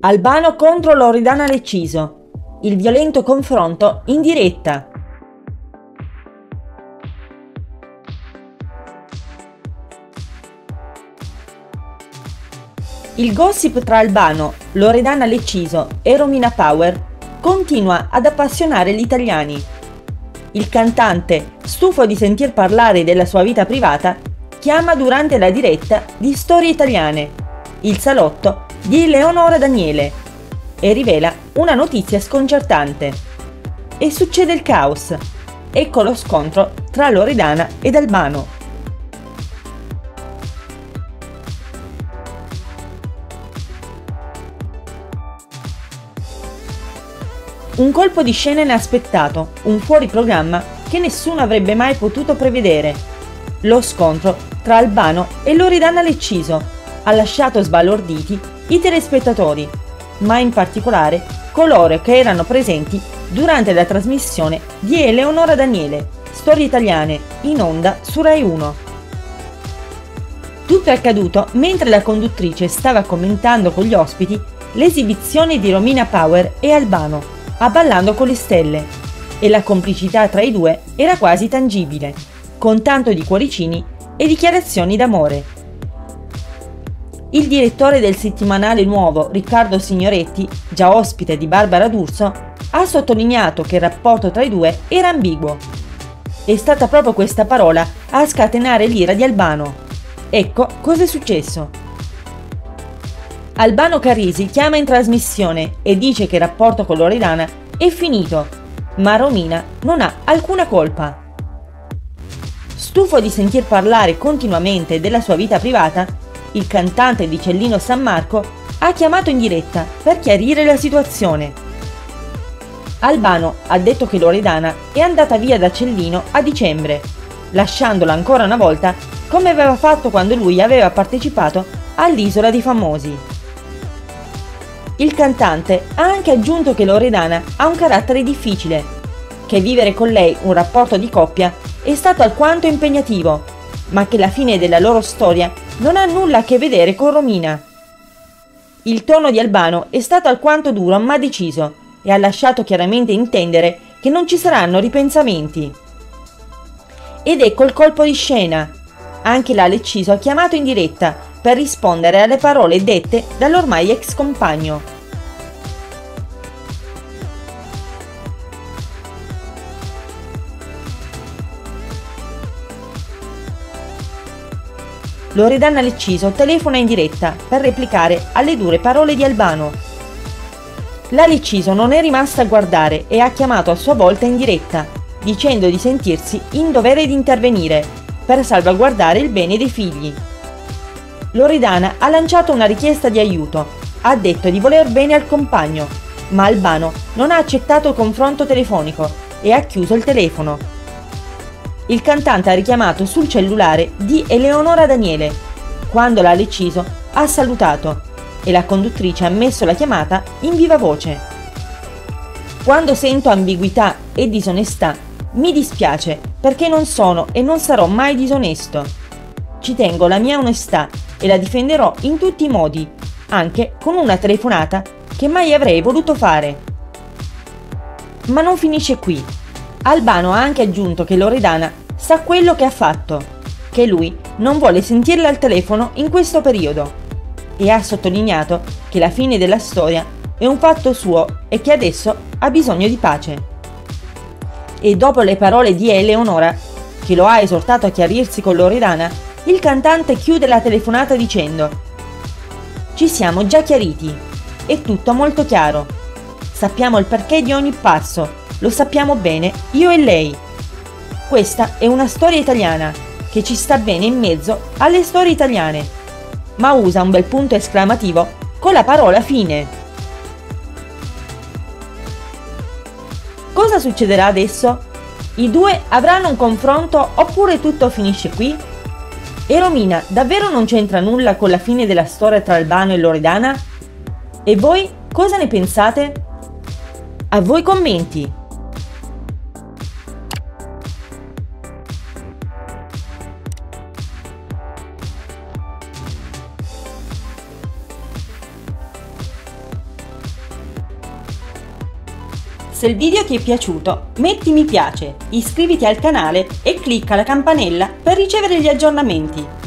Albano contro Loredana Lecciso. Il violento confronto in diretta. Il gossip tra Albano, Loredana Lecciso e Romina Power continua ad appassionare gli italiani. Il cantante, stufo di sentir parlare della sua vita privata, chiama durante la diretta di Storie Italiane, il salotto di Eleonora Daniele, e rivela una notizia sconcertante. E succede il caos. Ecco lo scontro tra Loredana ed Albano. Un colpo di scena inaspettato, un fuori programma che nessuno avrebbe mai potuto prevedere. Lo scontro tra Albano e Loredana Lecciso ha lasciato sbalorditi i telespettatori, ma in particolare coloro che erano presenti durante la trasmissione di Eleonora Daniele, Storie Italiane, in onda su Rai 1. Tutto è accaduto mentre la conduttrice stava commentando con gli ospiti l'esibizione di Romina Power e Albano a Ballando con le Stelle, e la complicità tra i due era quasi tangibile, con tanto di cuoricini e dichiarazioni d'amore. Il direttore del settimanale Nuovo, Riccardo Signoretti, già ospite di Barbara D'Urso, ha sottolineato che il rapporto tra i due era ambiguo. È stata proprio questa parola a scatenare l'ira di Albano. Ecco cosa è successo. Albano Carrisi chiama in trasmissione e dice che il rapporto con Loredana è finito, ma Romina non ha alcuna colpa. Stufo di sentir parlare continuamente della sua vita privata, il cantante di Cellino San Marco ha chiamato in diretta per chiarire la situazione. Albano ha detto che Loredana è andata via da Cellino a dicembre, lasciandola ancora una volta come aveva fatto quando lui aveva partecipato all'Isola dei Famosi. Il cantante ha anche aggiunto che Loredana ha un carattere difficile, che vivere con lei un rapporto di coppia è stato alquanto impegnativo, ma che la fine della loro storia non ha nulla a che vedere con Romina. Il tono di Albano è stato alquanto duro ma deciso e ha lasciato chiaramente intendere che non ci saranno ripensamenti. Ed ecco il colpo di scena. Anche la Lecciso ha chiamato in diretta per rispondere alle parole dette dall'ormai ex compagno. Loredana Lecciso telefona in diretta per replicare alle dure parole di Albano. La Lecciso non è rimasta a guardare e ha chiamato a sua volta in diretta, dicendo di sentirsi in dovere di intervenire per salvaguardare il bene dei figli. Loredana ha lanciato una richiesta di aiuto, ha detto di voler bene al compagno, ma Albano non ha accettato il confronto telefonico e ha chiuso il telefono. Il cantante ha richiamato sul cellulare di Eleonora Daniele, quando la Lecciso ha salutato e la conduttrice ha messo la chiamata in viva voce. Quando sento ambiguità e disonestà, mi dispiace perché non sono e non sarò mai disonesto. Ci tengo alla mia onestà e la difenderò in tutti i modi, anche con una telefonata che mai avrei voluto fare. Ma non finisce qui. Albano ha anche aggiunto che Loredana sa quello che ha fatto, che lui non vuole sentirla al telefono in questo periodo, e ha sottolineato che la fine della storia è un fatto suo e che adesso ha bisogno di pace. E dopo le parole di Eleonora, che lo ha esortato a chiarirsi con Loredana, il cantante chiude la telefonata dicendo: «Ci siamo già chiariti, è tutto molto chiaro. Sappiamo il perché di ogni passo, lo sappiamo bene io e lei. Questa è una storia italiana che ci sta bene in mezzo alle storie italiane», ma usa un bel punto esclamativo con la parola fine. Cosa succederà adesso? I due avranno un confronto oppure tutto finisce qui? E Romina davvero non c'entra nulla con la fine della storia tra Albano e Loredana? E voi cosa ne pensate? A voi commenti! Se il video ti è piaciuto, metti mi piace, iscriviti al canale e clicca la campanella per ricevere gli aggiornamenti.